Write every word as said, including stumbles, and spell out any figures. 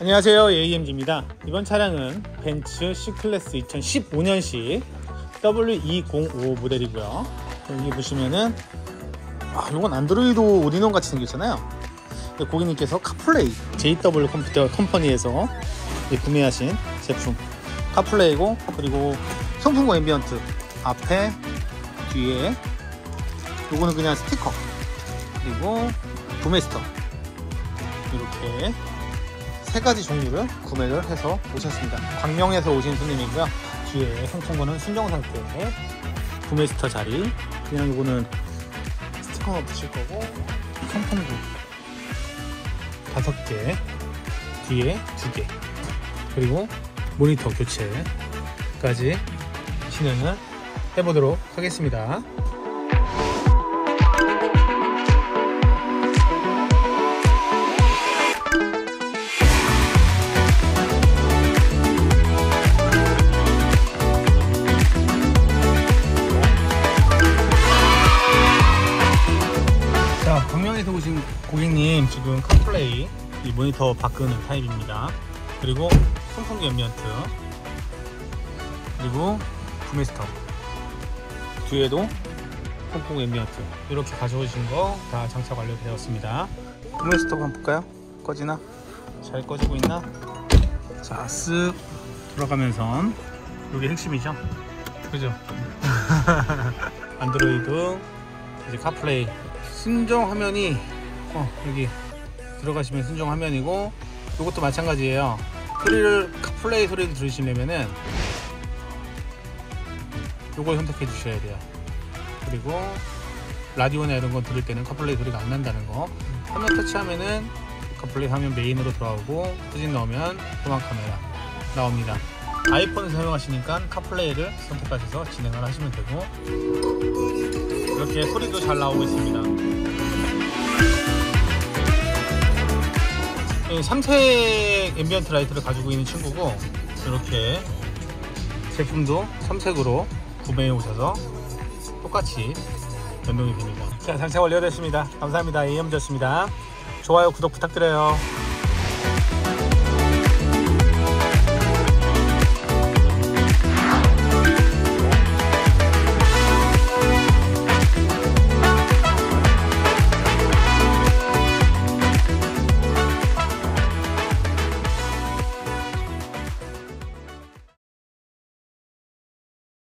안녕하세요, 에이엠지입니다. 이번 차량은 벤츠 C클래스 이천십오 년식 더블유 이공오 모델이고요. 여기 보시면은 아, 이건 안드로이드 올인원 같이 생겼잖아요. 고객님께서 카플레이 제이더블유 컴퓨터 컴퍼니에서 구매하신 제품 카플레이고, 그리고 송풍구 앰비언트 앞에 뒤에 요거는 그냥 스티커, 그리고 도메스터 이렇게 세 가지 종류를 구매를 해서 오셨습니다. 광명에서 오신 손님이고요. 뒤에 송풍구는 순정 상태의 도메스터 자리, 그냥 이거는 스티커만 붙일 거고, 송풍구 다섯 개, 뒤에 두 개, 그리고 모니터 교체까지 진행을 해보도록 하겠습니다. 자, 광명에서 오신 고객님, 지금 카플레이 이 모니터 바꾸는 타입입니다. 그리고 송풍구 앰비언트, 그리고 도메스터, 뒤에도 송풍구 앰비언트 이렇게 가져오신 거 다 장착 완료되었습니다. 도메스터 한번 볼까요? 꺼지나? 잘 꺼지고 있나? 자, 쓱 돌아가면서 이게 핵심이죠? 그죠? 안드로이드 이제 카플레이 순정 화면이 어, 여기 들어가시면 순정 화면이고, 이것도 마찬가지예요. 소리를 카플레이 소리를 들으시려면은 요걸 선택해 주셔야 돼요. 그리고 라디오나 이런 거 들을 때는 카플레이 소리가 안 난다는 거. 화면 터치하면은 카플레이 화면 메인으로 돌아오고, 사진 넣으면 후방 카메라 나옵니다. 아이폰을 사용하시니까 카플레이를 선택하셔서 진행을 하시면 되고, 이렇게 소리도 잘 나오고 있습니다. 삼색 앰비언트 라이트를 가지고 있는 친구고, 이렇게 제품도 삼색으로 구매해 오셔서 똑같이 연동이 됩니다. 자, 장착 완료됐습니다. 감사합니다. 에이엠지였습니다. 좋아요, 구독 부탁드려요.